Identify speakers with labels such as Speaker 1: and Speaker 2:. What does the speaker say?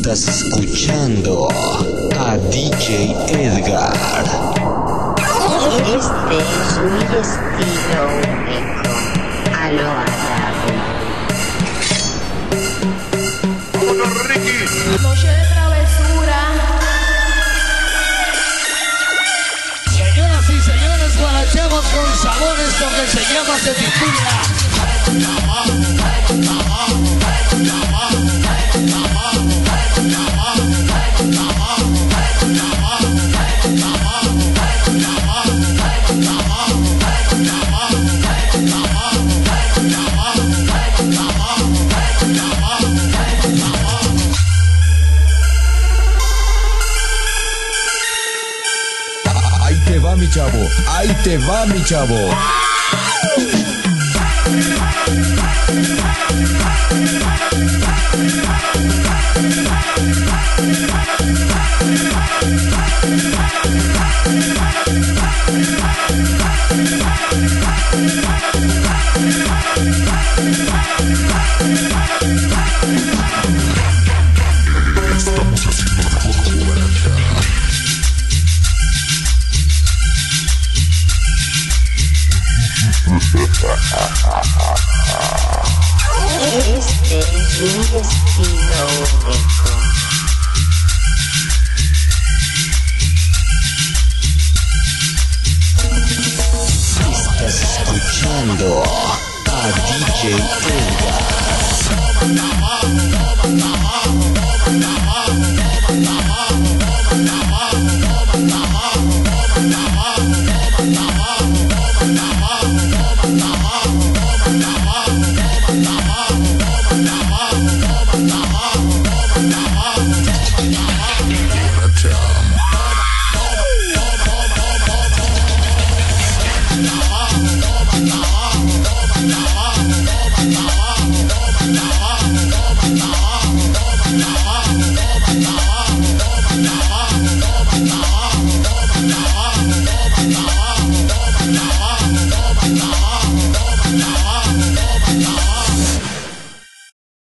Speaker 1: Estás escuchando a DJ Edgar.
Speaker 2: Este es mi estilo único, a lo árabe.
Speaker 3: ¡Vámonos, Ricky!
Speaker 4: Noche de travesura.
Speaker 5: Señoras y señores, guarachemos con sabor. Esto que se llama, se titula
Speaker 6: Ahí te va mi chavo, ahí te va mi chavo.
Speaker 2: Este es mi estilo único.
Speaker 1: Estás escuchando a DJ Edgar.
Speaker 6: Jam.